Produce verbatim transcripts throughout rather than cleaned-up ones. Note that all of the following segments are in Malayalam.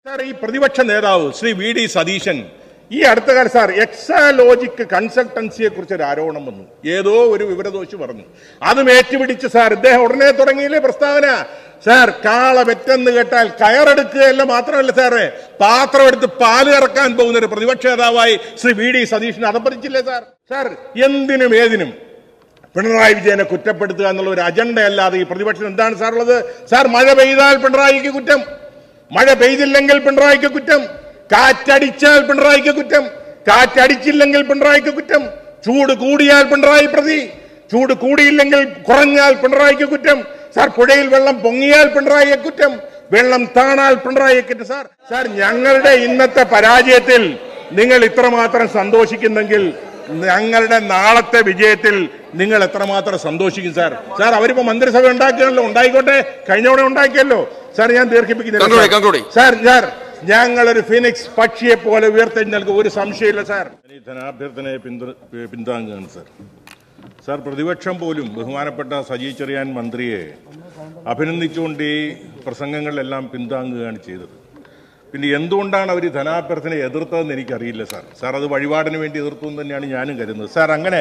സാർ, ഈ പ്രതിപക്ഷ നേതാവ് ശ്രീ വി ഡി സതീശൻ ഈ അടുത്ത കാലം സാർ എക്സാലോജിക് കൺസൾട്ടൻസിയെ കുറിച്ച് ഒരു ആരോപണം വന്നു. ഏതോ ഒരു വിവരദോഷി പറഞ്ഞു. അതും ഏറ്റുപിടിച്ച് സാർ ഇദ്ദേഹം ഉടനെ തുടങ്ങിയില്ലേ പ്രസ്താവന. സാർ, കാള വെറ്റെന്ന് കേട്ടാൽ കയറെടുക്കുകയല്ല മാത്രമല്ല സാറേ, പാത്രം എടുത്ത് പാല് ഇറക്കാൻ പോകുന്ന ഒരു പ്രതിപക്ഷ നേതാവായി ശ്രീ വി ഡി സതീശൻ അതപ്പതിച്ചില്ലേ സാർ. സാർ, എന്തിനും ഏതിനും പിണറായി വിജയനെ കുറ്റപ്പെടുത്തുക എന്നുള്ള ഒരു അജണ്ടയല്ലാതെ ഈ പ്രതിപക്ഷം എന്താണ് സാർ ഉള്ളത്? സാർ, മഴ പെയ്താൽ പിണറായിക്ക് കുറ്റം, മഴ പെയ്തില്ലെങ്കിൽ പിണറായിക്ക് കുറ്റം, കാറ്റടിച്ചാൽ പിണറായിക്ക് കുറ്റം, കാറ്റടിച്ചില്ലെങ്കിൽ പിണറായിക്ക് കുറ്റം, ചൂട് കൂടിയാൽ പിണറായി പ്രതി, ചൂട് കൂടിയില്ലെങ്കിൽ കുറഞ്ഞാൽ പിണറായിക്ക് കുറ്റം. സാർ, പുഴയിൽ വെള്ളം പൊങ്ങിയാൽ പിണറായിയെ കുറ്റം, വെള്ളം താണാൽ പിണറായിയെ കുറ്റം. സാർ സാർ ഞങ്ങളുടെ ഇന്നത്തെ പരാജയത്തിൽ നിങ്ങൾ ഇത്രമാത്രം സന്തോഷിക്കുന്നെങ്കിൽ ഞങ്ങളുടെ നാളത്തെ വിജയത്തിൽ നിങ്ങൾ എത്രമാത്രം സന്തോഷിക്കും സാർ. സാർ, അവരിപ്പോ മന്ത്രിസഭ ഉണ്ടാക്കിയല്ലോ, ഉണ്ടായിക്കോട്ടെ, കഴിഞ്ഞോടെ ഉണ്ടാക്കിയല്ലോ. സാർ, ഞാൻ ദീർഘിപ്പിക്കുന്നില്ല സാർ. സാർ, ഞങ്ങളൊരു ഫിനിക്സ് പക്ഷിയെ പോലെ ഉയർത്തെഴുന്നേൽക്കും, ഒരു സംശയമില്ല സാർ. ഈ ധനാഭ്യർത്ഥനയെ പിന്താങ്ങുകയാണ് സാർ. സാർ, പ്രതിപക്ഷം പോലും ബഹുമാനപ്പെട്ട സജി ചെറിയാൻ മന്ത്രിയെ അഭിനന്ദിച്ചുകൊണ്ട് ഈ പ്രസംഗങ്ങളിലെല്ലാം പിന്താങ്ങുകയാണ് ചെയ്തത്. പിന്നെ എന്തുകൊണ്ടാണ് അവർ ഈ ധനാഭ്യർത്ഥനയെ എതിർത്തതെന്ന് എനിക്കറിയില്ല സാർ. സാർ, അത് വഴിപാടിന് വേണ്ടി എതിർത്തു എന്ന് തന്നെയാണ് ഞാനും കരുതുന്നത് സാർ. അങ്ങനെ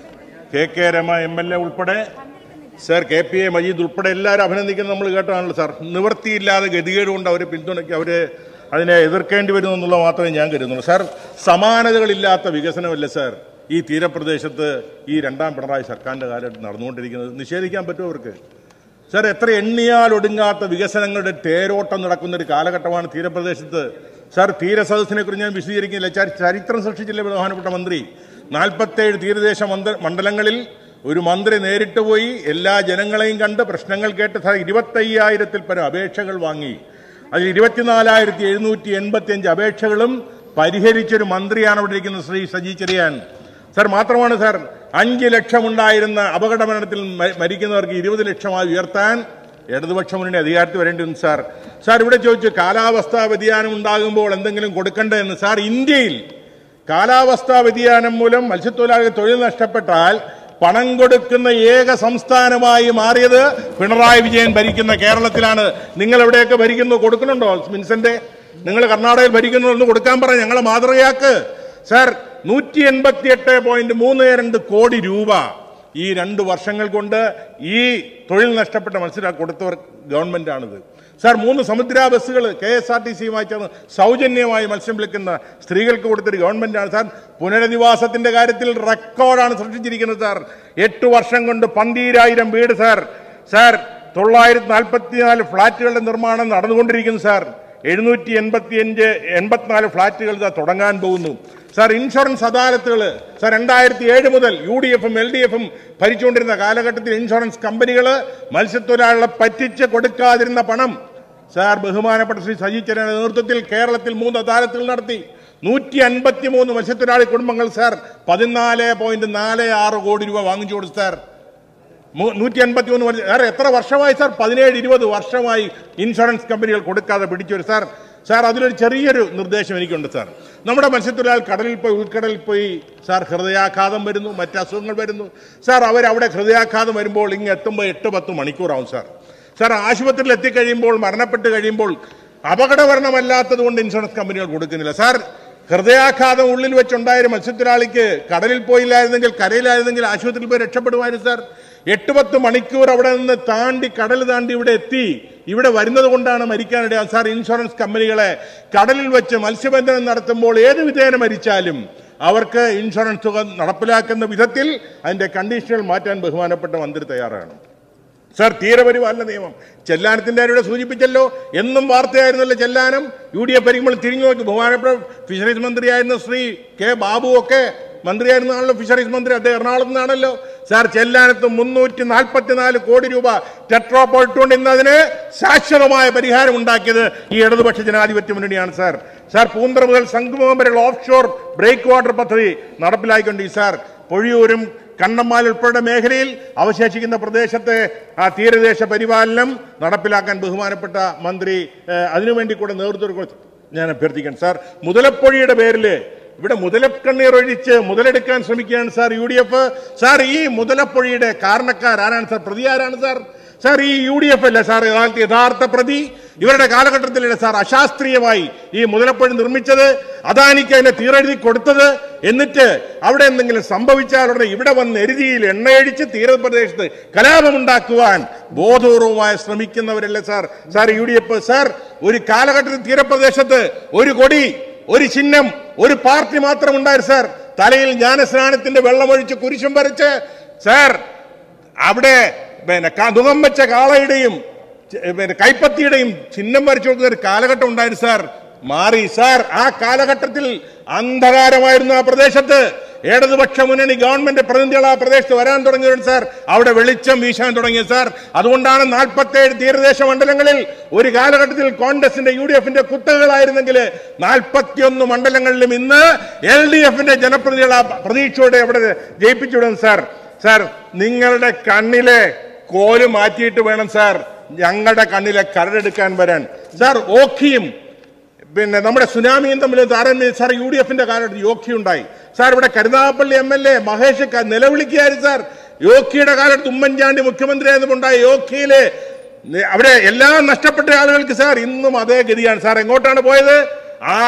K K Rema M L A ഉൾപ്പെടെ sir, K P A Majeed ഉൾപ്പെടെ എല്ലാവരും അഭിനന്ദിക്കുന്നത് നമ്മൾ കേട്ടതാണല്ലോ സാർ. നിവൃത്തിയില്ലാതെ ഗതികേട് കൊണ്ട് അവർ പിന്തുണയ്ക്കുക, അവർ അതിനെ എതിർക്കേണ്ടി വരുന്നു എന്നുള്ളത് മാത്രമേ ഞാൻ കരുതുന്നുള്ളൂ സാർ. സമാനതകളില്ലാത്ത വികസനമല്ല സാർ ഈ തീരപ്രദേശത്ത് ഈ രണ്ടാം പിണറായി സർക്കാരിൻ്റെ കാലഘട്ടം നടന്നുകൊണ്ടിരിക്കുന്നത്. നിഷേധിക്കാൻ പറ്റുമോ അവർക്ക്? സാർ, എത്ര എണ്ണിയാൽ ഒടുങ്ങാത്ത വികസനങ്ങളുടെ തേരോട്ടം നടക്കുന്ന ഒരു കാലഘട്ടമാണ് തീരപ്രദേശത്ത്. സാർ, തീരസദസ്സിനെ കുറിച്ച് ഞാൻ വിശദീകരിക്കുന്നില്ല. ചരിത്രം സൃഷ്ടിച്ചില്ലേ പ്രധാനപ്പെട്ട മന്ത്രി? നാൽപ്പത്തേഴ് തീരദേശ മണ്ഡലങ്ങളിൽ ഒരു മന്ത്രി നേരിട്ട് പോയി എല്ലാ ജനങ്ങളെയും കണ്ട് പ്രശ്നങ്ങൾ കേട്ട് സാർ ഇരുപത്തയ്യായിരത്തിൽ പരം അപേക്ഷകൾ വാങ്ങി. അതിൽ ഇരുപത്തിനാലായിരത്തി എഴുന്നൂറ്റി എൺപത്തി അഞ്ച് അപേക്ഷകളും പരിഹരിച്ചൊരു മന്ത്രിയാണ് അവിടെ ഇരിക്കുന്നത് ശ്രീ സജി ചെറിയാൻ സാർ. മാത്രമാണ് സാർ, അഞ്ച് ലക്ഷം ഉണ്ടായിരുന്ന അപകട മരണത്തിൽ മരിക്കുന്നവർക്ക് ഇരുപത് ലക്ഷമായി ഉയർത്താൻ ഇടതുപക്ഷ മുന്നണി അധികാരത്തിൽ വരേണ്ടി വന്നു സാർ. സാർ, ഇവിടെ ചോദിച്ചു കാലാവസ്ഥാ വ്യതിയാനം ഉണ്ടാകുമ്പോൾ എന്തെങ്കിലും കൊടുക്കണ്ടേ എന്ന്. സാർ, ഇന്ത്യയിൽ കാലാവസ്ഥാ വ്യതിയാനം മൂലം മത്സ്യത്തൊഴിലാളികൾ തൊഴിൽ നഷ്ടപ്പെട്ടാൽ പണം കൊടുക്കുന്ന ഏക സംസ്ഥാനമായി മാറിയത് പിണറായി വിജയൻ ഭരിക്കുന്ന കേരളത്തിലാണ്. നിങ്ങൾ എവിടെയൊക്കെ ഭരിക്കുന്നു? കൊടുക്കുന്നുണ്ടോ? മിൻസന്റെ നിങ്ങൾ കർണാടകയിൽ ഭരിക്കുന്നതൊന്ന് കൊടുക്കാൻ പറ, ഞങ്ങളെ മാതൃകയാക്ക് സാർ. നൂറ്റി എൺപത്തി എട്ട് പോയിന്റ് മൂന്ന് രണ്ട് കോടി രൂപ ഈ രണ്ട് വർഷങ്ങൾ കൊണ്ട് ഈ തൊഴിൽ നഷ്ടപ്പെട്ട മത്സ്യത്തൊഴിലാളികൾ കൊടുത്തവർ ഗവൺമെന്റ് ആണിത് സാർ. മൂന്ന് സമുദ്ര ബസ്സുകൾ കെ എസ് ആർ ടി സിയുമായി ചേർന്ന് സൗജന്യമായി മത്സ്യം വിളിക്കുന്ന സ്ത്രീകൾക്ക് കൊടുത്തൊരു ഗവൺമെന്റാണ് സാർ. പുനരധിവാസത്തിന്റെ കാര്യത്തിൽ റെക്കോർഡാണ് സൃഷ്ടിച്ചിരിക്കുന്നത് സാർ. എട്ട് വർഷം കൊണ്ട് പന്തീരായിരം വീട് സാർ. സാർ, തൊള്ളായിരത്തി നാൽപ്പത്തിനാല് ഫ്ളാറ്റുകളുടെ നിർമ്മാണം നടന്നുകൊണ്ടിരിക്കുന്നു സാർ. എഴുന്നൂറ്റി എൺപത്തി അഞ്ച് എൺപത്തിനാല് ഫ്ളാറ്റുകൾ തുടങ്ങാൻ പോകുന്നു സാർ. ഇൻഷുറൻസ് അദാലത്തുകൾ സാർ, രണ്ടായിരത്തി ഏഴ് മുതൽ യു ഡി എഫും എൽ ഡി എഫും ഭരിച്ചുകൊണ്ടിരുന്ന കാലഘട്ടത്തിൽ ഇൻഷുറൻസ് കമ്പനികൾ മത്സ്യത്തൊഴിലാളികളെ പറ്റിച്ച് കൊടുക്കാതിരുന്ന പണം സാർ ബഹുമാനപ്പെട്ട ശ്രീ സജി ചെറിയാന്റെ നേതൃത്വത്തിൽ കേരളത്തിൽ മൂന്ന് അദാലത്തുകൾ നടത്തി. നൂറ്റി അൻപത്തി മൂന്ന് മത്സ്യത്തൊഴിലാളി കുടുംബങ്ങൾ സാർ പതിനാല് പോയിന്റ് നാല് ആറ് കോടി രൂപ വാങ്ങിച്ചു കൊടുത്തു സാർ. നൂറ്റി അൻപത്തി മൂന്ന് സാർ, എത്ര വർഷമായി സാർ? പതിനേഴ് ഇരുപത് വർഷമായി ഇൻഷുറൻസ് കമ്പനികൾ കൊടുക്കാതെ പിടിച്ചൊരു സാർ. സാർ, അതിലൊരു ചെറിയൊരു നിർദ്ദേശം എനിക്കുണ്ട് സാർ. നമ്മുടെ മത്സ്യത്തൊഴിലാളികൾ കടലിൽ പോയി ഉൾക്കടലിൽ പോയി സാർ ഹൃദയാഘാതം വരുന്നു, മറ്റ് അസുഖങ്ങൾ വരുന്നു സാർ. അവരവിടെ ഹൃദയാഘാതം വരുമ്പോൾ ഇങ്ങ് എത്തുമ്പോൾ എട്ട് പത്ത് മണിക്കൂറാവും സാർ. സാർ, ആശുപത്രിയിൽ എത്തിക്കഴിയുമ്പോൾ മരണപ്പെട്ട് കഴിയുമ്പോൾ അപകടമരണമല്ലാത്തത് കൊണ്ട് ഇൻഷുറൻസ് കമ്പനികൾ കൊടുക്കുന്നില്ല സാർ. ഹൃദയാഘാതം ഉള്ളിൽ വെച്ചുണ്ടായൊരു മത്സ്യത്തൊഴിലാളിക്ക് കടലിൽ പോയില്ലായിരുന്നെങ്കിൽ, കരയിലായിരുന്നെങ്കിൽ ആശുപത്രിയിൽ പോയി രക്ഷപ്പെടുമായിരുന്നു സാർ. എട്ട് പത്ത് മണിക്കൂർ അവിടെ നിന്ന് താണ്ടി കടൽ താണ്ടി ഇവിടെ എത്തി ഇവിടെ വരുന്നത് കൊണ്ടാണ് മരിക്കാനിടയാ സാർ. ഇൻഷുറൻസ് കമ്പനികളെ കടലിൽ വെച്ച് മത്സ്യബന്ധനം നടത്തുമ്പോൾ ഏത് വിധേന മരിച്ചാലും അവർക്ക് ഇൻഷുറൻസ് തുക നടപ്പിലാക്കുന്ന വിധത്തിൽ അതിന്റെ കണ്ടീഷനുകൾ മാറ്റാൻ ബഹുമാനപ്പെട്ട മന്ത്രി തയ്യാറാണ് സാർ. തീരപരിപാലന നിയമം ചെല്ലാനത്തിന്റെ ഇവിടെ സൂചിപ്പിച്ചല്ലോ, എന്നും വാർത്തയായിരുന്നല്ലോ ചെല്ലാനം. യു ഡി എഫ് ഭരിക്കുമ്പോൾ തിരിഞ്ഞു നോക്കി ബഹുമാനപ്പെട്ട ഫിഷറീസ് മന്ത്രിയായിരുന്ന ശ്രീ കെ ബാബു ഒക്കെ മന്ത്രിയായിരുന്നാണല്ലോ ഫിഷറീസ് മന്ത്രി, അദ്ദേഹം എറണാകുളത്ത് നിന്നാണല്ലോ സാർ. ചെല്ലാനത്ത് മുന്നൂറ്റി നാൽപ്പത്തിനാല് കോടി രൂപ ടെട്രോപോളിട്ടുകൊണ്ട് ഇന്നതിന് ശാശ്വതമായ പരിഹാരം ഉണ്ടാക്കിയത് ഈ ഇടതുപക്ഷ ജനാധിപത്യ മുന്നണിയാണ് സാർ. സാർ, പൂന്തറ മുതൽ സംഗമം വരെയുള്ള ഓഫ് ഷോർ ബ്രേക്ക് വാട്ടർ പദ്ധതി നടപ്പിലാക്കിക്കൊണ്ട് സാർ പൊഴിയൂരും കണ്ണമ്മാൽ ഉൾപ്പെടെ മേഖലയിൽ അവശേഷിക്കുന്ന പ്രദേശത്തെ ആ തീരദേശ പരിപാലനം നടപ്പിലാക്കാൻ ബഹുമാനപ്പെട്ട മന്ത്രി അതിനുവേണ്ടി കൂടെ നേതൃത്വം ഞാൻ അഭ്യർത്ഥിക്കാൻ സാർ. മുതലപ്പൊഴിയുടെ പേരിൽ ഇവിടെ മുതലക്കണ്ണീർ ഒഴിച്ച് മുതലെടുക്കാൻ ശ്രമിക്കുകയാണ് sir U D F. Sir, ഈ മുതലപ്പൊഴിയുടെ കാരണക്കാരാരാണ് സാർ? പ്രതി ആരാണ് സാർ? സാർ ഈ യു ഡി എഫ് അല്ലേ സാർ യഥാർത്ഥ പ്രതി? ഇവരുടെ കാലഘട്ടത്തിലല്ലേ സാർ അശാസ്ത്രീയമായി ഈ മുതലപ്പുഴ നിർമ്മിച്ചത്, അദാനിക്ക് അതിനെ തീരെഴുതി കൊടുത്തത്? എന്നിട്ട് അവിടെ എന്തെങ്കിലും സംഭവിച്ചാൽ ഉടനെ ഇവിടെ വന്ന് എരുതിയിൽ എണ്ണയടിച്ച് തീരപ്രദേശത്ത് കലാപമുണ്ടാക്കുവാൻ ബോധപൂർവമായി ശ്രമിക്കുന്നവരല്ലേ sir sir U D F? Sir ഒരു കാലഘട്ടത്തിൽ തീരപ്രദേശത്ത് ഒരു കൊടി, ഒരു ചിഹ്നം, ഒരു പാർട്ടി മാത്രം ഉണ്ടായിരുന്നു സാർ. തലയിൽ ജ്ഞാനസ്നാനത്തിന്റെ വെള്ളമൊഴിച്ച് കുരിശും വരച്ച് സാർ അവിടെ പിന്നെ മുഖം വെച്ച കാളയുടെയും പിന്നെ കൈപ്പത്തിയുടെയും ചിഹ്നം വരച്ചു കൊടുക്കുന്ന ഒരു കാലഘട്ടം ഉണ്ടായിരുന്നു സാർ. മാറി സാർ. ആ കാലഘട്ടത്തിൽ അന്ധകാരമായിരുന്നു ആ പ്രദേശത്ത്. ഇടതുപക്ഷ മുന്നണി ഗവൺമെന്റ് പ്രതിനിധികൾ ആ പ്രദേശത്ത് വരാൻ തുടങ്ങിയവരുണ്ട് സാർ. അവിടെ വെളിച്ചം വീശാൻ തുടങ്ങിയ സാർ. അതുകൊണ്ടാണ് നാൽപ്പത്തേഴ് തീരദേശ മണ്ഡലങ്ങളിൽ ഒരു കാലഘട്ടത്തിൽ കോൺഗ്രസിന്റെ യു ഡി എഫിന്റെ കുത്തകളായിരുന്നെങ്കിൽ നാൽപ്പത്തിയൊന്ന് മണ്ഡലങ്ങളിലും ഇന്ന് എൽ ഡി എഫിന്റെ ജനപ്രതിനിധികൾ ആ പ്രതീക്ഷയോടെ അവിടെ ജയിപ്പിച്ചുവിടുന്നു സാർ. സാർ നിങ്ങളുടെ കണ്ണിലെ കോല് മാറ്റിയിട്ട് വേണം സാർ ഞങ്ങളുടെ കണ്ണിലെ കരടെടുക്കാൻ വരാൻ സാർ. ഓഖിയും പിന്നെ നമ്മുടെ സുനാമിയും തമ്മിൽ താരതമ്യം സാർ. യു ഡി എഫിന്റെ കാലഘട്ടത്തിൽ യോഖി ഉണ്ടായി സാർ. ഇവിടെ Karunagappally M L A Mahesh നിലവിളിക്കായിരുന്നു സാർ. യോഖിയുടെ കാലത്ത് ഉമ്മൻചാണ്ടി മുഖ്യമന്ത്രിയായതുകൊണ്ടായ യോഖിയിലെ അവിടെ എല്ലാം നഷ്ടപ്പെട്ട ആളുകൾക്ക് സാർ ഇന്നും അതേ ഗതിയാണ് സാർ. എങ്ങോട്ടാണ് പോയത്? ആ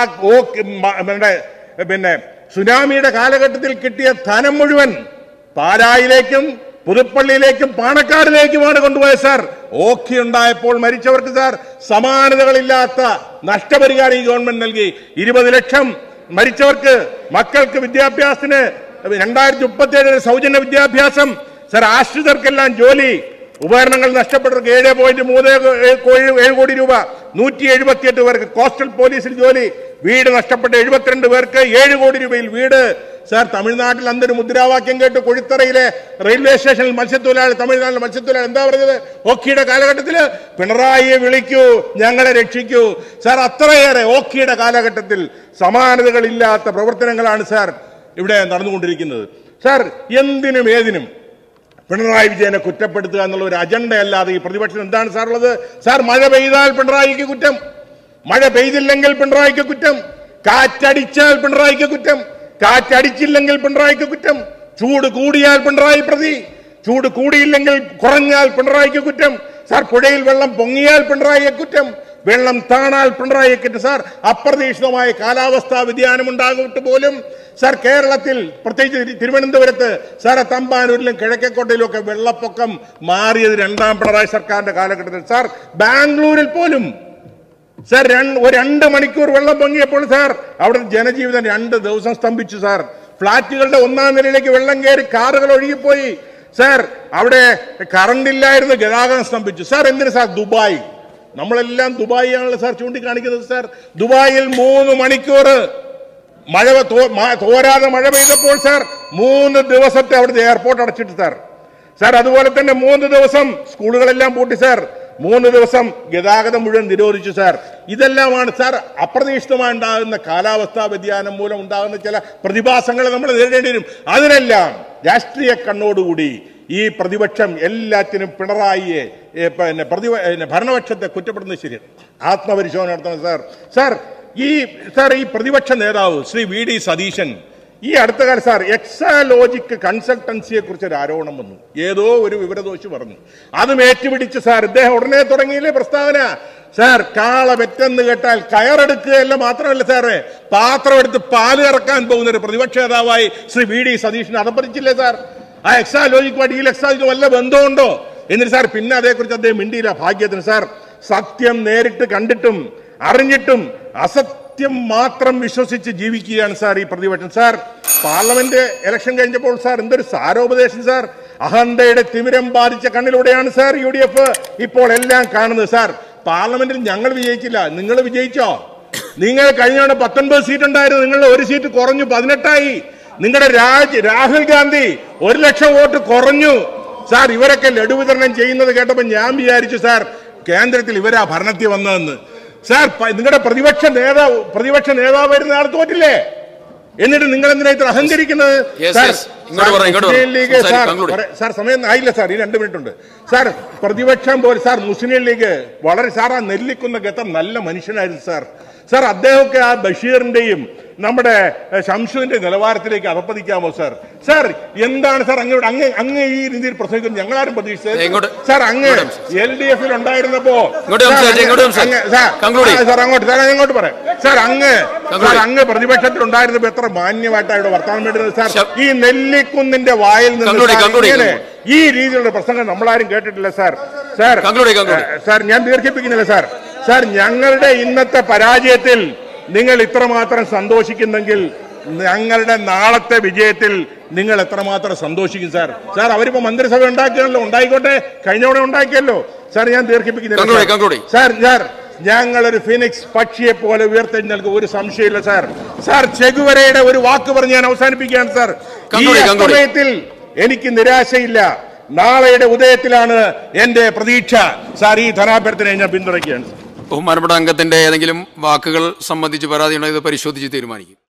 പിന്നെ സുനാമിയുടെ കാലഘട്ടത്തിൽ കിട്ടിയ ധനം മുഴുവൻ പാലായിലേക്കും പുതുപ്പള്ളിയിലേക്കും പാണക്കാടിലേക്കുമാണ് കൊണ്ടുപോയത് സാർ. ഓഖി ഉണ്ടായപ്പോൾ മരിച്ചവർക്ക് സാർ സമാനതകളില്ലാത്ത നഷ്ടപരിഹാരം ഈ ഗവൺമെന്റ് നൽകി. ഇരുപത് ലക്ഷം മരിച്ചവർക്ക് മക്കൾക്ക് വിദ്യാഭ്യാസത്തിന് രണ്ടായിരത്തി മുപ്പത്തി ഏഴിന് സൗജന്യ വിദ്യാഭ്യാസം സാർ. ആശ്രിതർക്കെല്ലാം ജോലി. ഉപകരണങ്ങൾ നഷ്ടപ്പെട്ടവർക്ക് ഏഴ് പോയിന്റ് മൂന്ന് ഏഴ് കോടി രൂപ. നൂറ്റി എഴുപത്തി എട്ട് പേർക്ക് കോസ്റ്റൽ പോലീസിൽ ജോലി. വീട് നഷ്ടപ്പെട്ട എഴുപത്തിരണ്ട് പേർക്ക് ഏഴ് കോടി രൂപയിൽ വീട് സാർ. തമിഴ്നാട്ടിൽ അന്നൊരു മുദ്രാവാക്യം കേട്ട് കൊഴുത്തറയിലെ റെയിൽവേ സ്റ്റേഷനിൽ മത്സ്യത്തൊഴിലാളി തമിഴ്നാട്ടിലെ മത്സ്യത്തൊഴിലാളി എന്താ പറഞ്ഞത്? ഓഖിയുടെ കാലഘട്ടത്തില് പിണറായിയെ വിളിക്കൂ, ഞങ്ങളെ രക്ഷിക്കൂ സാർ. അത്രയേറെ ഓഖിയുടെ കാലഘട്ടത്തിൽ സമാനതകളില്ലാത്ത പ്രവർത്തനങ്ങളാണ് സാർ ഇവിടെ നടന്നുകൊണ്ടിരിക്കുന്നത് സാർ. എന്തിനും ഏതിനും പിണറായി വിജയനെ കുറ്റപ്പെടുത്തുക എന്നുള്ള ഒരു അജണ്ട അല്ലാതെ ഈ പ്രതിപക്ഷം എന്താണ് സാർ ഉള്ളത്? സാർ മഴ പെയ്താൽ പിണറായിക്ക് കുറ്റം, മഴ പെയ്തില്ലെങ്കിൽ പിണറായിക്ക് കുറ്റം, കാറ്റടിച്ചാൽ പിണറായിക്ക് കുറ്റം, കാറ്റടിച്ചില്ലെങ്കിൽ പിണറായിക്ക് കുറ്റം, ചൂട് കൂടിയാൽ പിണറായി പ്രതി, ചൂട് കൂടിയില്ലെങ്കിൽ കുറഞ്ഞാൽ പിണറായിക്ക് കുറ്റം സാർ. പുഴയിൽ വെള്ളം പൊങ്ങിയാൽ പിണറായിയെ കുറ്റം, വെള്ളം താണാൽ പിണറായിയെ കുറ്റം സാർ. അപ്രതീക്ഷിതമായ കാലാവസ്ഥാ വ്യതിയാനം ഉണ്ടാകിട്ട് പോലും സാർ കേരളത്തിൽ പ്രത്യേകിച്ച് തിരുവനന്തപുരത്ത് സാർ തമ്പാനൂരിലും കിഴക്കേക്കോട്ടയിലും ഒക്കെ വെള്ളപ്പൊക്കം മാറിയത് രണ്ടാം പിണറായി സർക്കാരിന്റെ കാലഘട്ടത്തിൽ സാർ. ബാംഗ്ലൂരിൽ പോലും സാർ രണ്ട് മണിക്കൂർ വെള്ളം പൊങ്ങിയപ്പോൾ സാർ അവിടെ ജനജീവിതം രണ്ട് ദിവസം സ്തംഭിച്ചു സാർ. ഫ്ളാറ്റുകളുടെ ഒന്നാം നിലയിലേക്ക് വെള്ളം കയറി കാറുകൾ ഒഴുകിപ്പോയി സാർ. അവിടെ കറണ്ട് ഇല്ലായിരുന്നു, ഗതാഗതം സ്തംഭിച്ചു സാർ. എന്തിനു സാർ? ദുബായ്, നമ്മളെല്ലാം ദുബായ് ആണല്ലോ സാർ ചൂണ്ടിക്കാണിക്കുന്നത് സാർ. ദുബായിൽ മൂന്ന് മണിക്കൂർ മഴ തോരാതെ മഴ പെയ്തപ്പോൾ സാർ മൂന്ന് ദിവസത്തെ അവിടുത്തെ എയർപോർട്ട് അടച്ചിട്ട് സാർ. സാർ അതുപോലെ തന്നെ മൂന്ന് ദിവസം സ്കൂളുകളെല്ലാം പൂട്ടി സാർ. മൂന്ന് ദിവസം ഗതാഗതം മുഴുവൻ നിരോധിച്ചു സാർ. ഇതെല്ലാമാണ് സാർ അപ്രതീക്ഷിതമായി ഉണ്ടാകുന്ന കാലാവസ്ഥാ വ്യതിയാനം മൂലം ഉണ്ടാകുന്ന ചില പ്രതിഭാസങ്ങളെ നമ്മൾ നേരിടേണ്ടി വരും. അതിനെല്ലാം രാഷ്ട്രീയ കണ്ണോടുകൂടി ഈ പ്രതിപക്ഷം എല്ലാത്തിനും പിണറായിയെ പിന്നെ പ്രതി ഭരണപക്ഷത്തെ കുറ്റപ്പെടുന്നത് ശരി. ആത്മപരിശോധന നടത്തണം സാർ. സാർ ഈ സാർ ഈ പ്രതിപക്ഷ നേതാവ് ശ്രീ വി ഡി സതീശൻ ഈ അടുത്ത കാലം സാർ എക്സാലോജിക് കൺസൾട്ടൻസിയെ കുറിച്ച് ഒരു ആരോപണം വന്നു. ഏതോ ഒരു വിവരദോഷി പറഞ്ഞു. അതും ഏറ്റുപിടിച്ച് സാർ ഇദ്ദേഹം ഉടനെ തുടങ്ങിയില്ലേ പ്രസ്താവന. സാർ കാള വെറ്റെന്ന് കേട്ടാൽ കയറെടുക്കുകയല്ല മാത്രമല്ല സാറേ, പാത്രം എടുത്ത് പാല് ഇറക്കാൻ പോകുന്ന ഒരു പ്രതിപക്ഷ നേതാവായി ശ്രീ വി ഡി സതീശന് അതപ്പതിച്ചില്ലേ സാർ? ആ എക്സാലോജിക്കുമായിട്ട് ഈ എക്സാലോജിക്ക് വല്ല ബന്ധമുണ്ടോ? എന്നിട്ട് സാർ പിന്നെ അതേക്കുറിച്ച് അദ്ദേഹം മിണ്ടിയില്ല. ഭാഗ്യത്തിന് സാർ സത്യം നേരിട്ട് കണ്ടിട്ടും അറിഞ്ഞിട്ടും അസത്യം മാത്രം വിശ്വസിച്ച് ജീവിക്കുകയാണ് സാർ ഈ പ്രതിപക്ഷം. സാർ പാർലമെന്റ് ഇലക്ഷൻ കഴിഞ്ഞപ്പോൾ സാർ എന്തൊരു സാരോപദേശം സാർ. അഹന്തയുടെ തിമിരം ബാധിച്ച കണ്ണിലൂടെയാണ് സാർ യു ഡി എഫ് ഇപ്പോൾ എല്ലാം കാണുന്നത് സാർ. പാർലമെന്റിൽ ഞങ്ങൾ വിജയിച്ചില്ല, നിങ്ങൾ വിജയിച്ചോ? നിങ്ങൾ കഴിഞ്ഞ പത്തൊൻപത് സീറ്റ് ഉണ്ടായിരുന്നു, നിങ്ങൾ ഒരു സീറ്റ് കുറഞ്ഞു, പതിനെട്ടായി. നിങ്ങളുടെ രാജ് രാഹുൽ ഗാന്ധി ഒരു ലക്ഷം വോട്ട് കുറഞ്ഞു സാർ. ഇവരൊക്കെ ലഡു വിതരണം ചെയ്യുന്നത് കേട്ടപ്പോൾ ഞാൻ വിചാരിച്ചു സാർ കേന്ദ്രത്തിൽ ഇവരാ ഭരണത്തിൽ വന്നതെന്ന്. സാർ നിങ്ങളുടെ പ്രതിപക്ഷ നേതാവ് പ്രതിപക്ഷ നേതാവ് വരുന്ന ആൾ തോറ്റില്ലേ? എന്നിട്ട് നിങ്ങൾ എന്തിനാ ഇത്ര അഹങ്കരിക്കുന്നത്? മുസ്ലിം ലീഗ് സാർ സാർ സമയം ആയില്ല സാർ, ഈ രണ്ട് മിനിറ്റ് ഉണ്ട് സാർ. പ്രതിപക്ഷം പോലെ സാർ മുസ്ലിം ലീഗ് വളരെ സാർ ആ നെല്ലിക്കുന്ന ഗത്തം നല്ല മനുഷ്യനായിരുന്നു സാർ. സാർ അദ്ദേഹമൊക്കെ ആ ബഷീറിന്റെയും നമ്മുടെ ശംസുവിന്റെ നിലവാരത്തിലേക്ക് അധപ്പതിക്കാമോ സാർ? സാർ എന്താണ് സാർ അങ്ങോട്ട് അങ്ങ് അങ്ങ് ഈ രീതിയിൽ പ്രസംഗിക്കുന്നത് ഞങ്ങളാരും പ്രതീക്ഷിച്ചത്? സാർ അങ്ങ് എൽ ഡി എഫിൽ ഉണ്ടായിരുന്നപ്പോ സാർ അങ്ങോട്ട് സാർ അങ്ങോട്ട് പറയാം സാർ അങ്ങ് സാർ അങ്ങ് പ്രതിപക്ഷത്തിൽ ഉണ്ടായിരുന്നപ്പോ എത്ര മാന്യമായിട്ടാണ് ഇവിടെ വർത്തമാനം വേണ്ടത് സാർ? ഈ നെല്ലിക്കുന്നിന്റെ വായിൽ നിന്ന് ഈ രീതിയിലുള്ള പ്രസംഗം നമ്മളാരും കേട്ടിട്ടില്ല സാർ. സാർ സാർ ഞാൻ ദീർഘിപ്പിക്കുന്നില്ല സാർ. സാർ ഞങ്ങളുടെ ഇന്നത്തെ പരാജയത്തിൽ നിങ്ങൾ ഇത്രമാത്രം സന്തോഷിക്കുന്നെങ്കിൽ ഞങ്ങളുടെ നാളത്തെ വിജയത്തിൽ നിങ്ങൾ എത്രമാത്രം സന്തോഷിക്കും സാർ? സാർ അവരിപ്പോ മന്ത്രിസഭ ഉണ്ടാക്കിയല്ലോ, ഉണ്ടായിക്കോട്ടെ, കഴിഞ്ഞോടെ ഉണ്ടാക്കിയല്ലോ സാർ. ഞാൻ ദീർഘിപ്പിക്കുന്നില്ല സാർ. സാർ ഞങ്ങളൊരു ഫിനിക്സ് പക്ഷിയെ പോലെ ഉയർത്തെഴുന്നേൽക്കും, ഒരു സംശയമില്ല സാർ. സാർ ചെഗുവരയുടെ ഒരു വാക്ക് പറഞ്ഞ് ഞാൻ അവസാനിപ്പിക്കുകയാണ് സാർ. ഈ സമയത്തിൽ എനിക്ക് നിരാശയില്ല. നാളെയുടെ ഉദയത്തിലാണ് എന്റെ പ്രതീക്ഷ സാർ. ഈ ധനാഭ്യർത്ഥനയെ ഞാൻ പിന്തുണയ്ക്കുകയാണ്. ബഹുമാനപ്പെട്ട അംഗത്തിന്റെ ഏതെങ്കിലും വാക്കുകൾ സംബന്ധിച്ച് പരാതി ഉണ്ടെങ്കിൽ ഇത് പരിശോധിച്ച് തീരുമാനിക്കും.